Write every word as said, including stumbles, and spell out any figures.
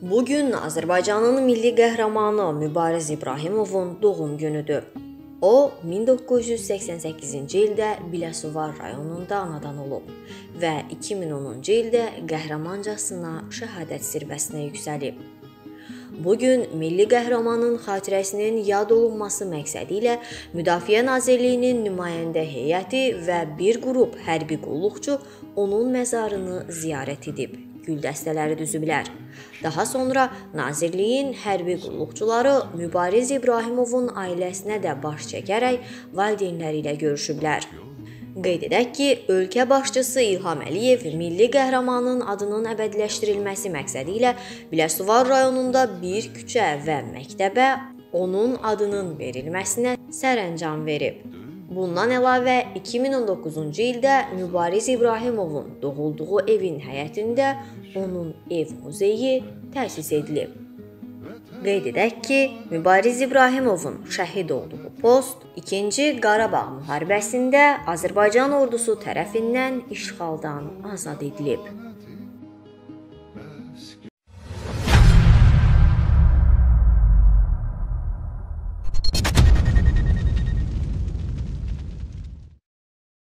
Bugün Azərbaycanın milli qəhrəmanı Mübariz İbrahimovun doğum günüdür. O, min doqquz yüz səksən səkkizinci ildə Biləsuvar rayonunda anadan olub və iki min onuncu ildə qəhrəmancasına şəhadət zirvəsinə yüksəlib. Bugün milli qəhrəmanın xatirəsinin yad olunması məqsədi ilə Müdafiə Nazirliyinin nümayəndə heyəti və bir qrup hərbi qulluqçu onun məzarını ziyarət edib, gül dəstələri düzüblər. Daha sonra Nazirliyin hərbi qulluqçuları Mübariz İbrahimovun ailəsinə də baş çəkərək valideynləri ilə görüşüblər. Qeyd edək ki, ölkə başçısı İlham Əliyev milli qəhrəmanın adının əbədiləşdirilməsi məqsədi ilə Biləsuvar rayonunda bir küçə və məktəbə onun adının verilməsinə sərəncam verib. Bundan əlavə iki min on doqquzuncu ildə Mübariz İbrahimovun doğulduğu evin həyətində onun ev muzeyi təsis edilib. Qeyd edək ki, Mübariz İbrahimovun şəhid olduğu post İkinci Qarabağ müharibəsində Azərbaycan ordusu tərəfindən işğaldan azad edilib.